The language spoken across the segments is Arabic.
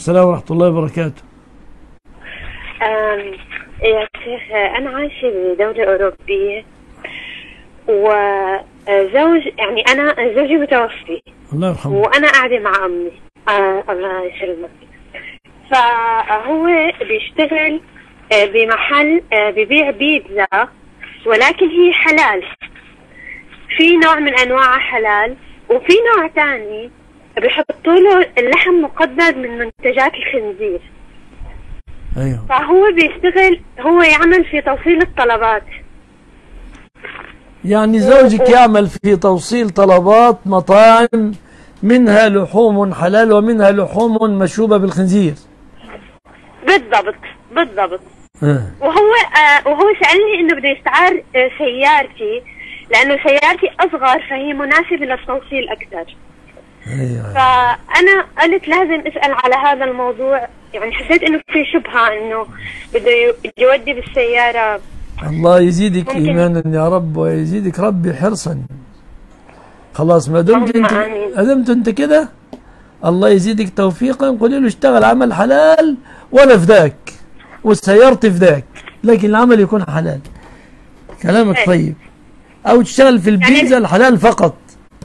السلام ورحمة الله وبركاته. يا شيخ، أنا عايشة بدولة أوروبية وزوج، يعني أنا زوجي متوفي الله يرحمه. وأنا قاعدة مع أمي. الله يسلمك. فهو بيشتغل بمحل ببيع بيتزا، ولكن هي حلال. في نوع من أنواعها حلال، وفي نوع تاني بيحطوا له اللحم مقدد من منتجات الخنزير. ايوه. فهو بيشتغل، هو يعمل في توصيل الطلبات. يعني زوجك يعمل في توصيل طلبات مطاعم، منها لحوم حلال ومنها لحوم مشوبة بالخنزير. بالضبط بالضبط. وهو سألني انه بده يستعار سيارتي، لانه سيارتي اصغر فهي مناسبة للتوصيل اكثر. ايوه. فانا قلت لازم اسأل على هذا الموضوع، يعني حسيت انه في شبهة انه بده يودي بالسيارة. الله يزيدك ايمانا يا رب، ويزيدك ربي حرصا. خلاص ما دمت انت كده، الله يزيدك توفيقا. قولي له اشتغل عمل حلال وانا فداك وسيارتي فداك، لكن العمل يكون حلال. كلامك طيب. او تشتغل في البيتزا الحلال فقط.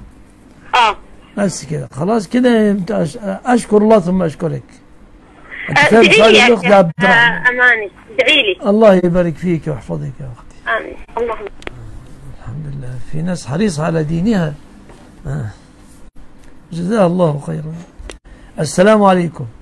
بس كده خلاص كده. اشكر الله ثم اشكرك. ادعي لي يا اماني، ادعي لي. الله يبارك فيك ويحفظك يا اختي. امين. اللهم الحمد لله. في ناس حريصة على دينها. جزاها الله خيرا. السلام عليكم.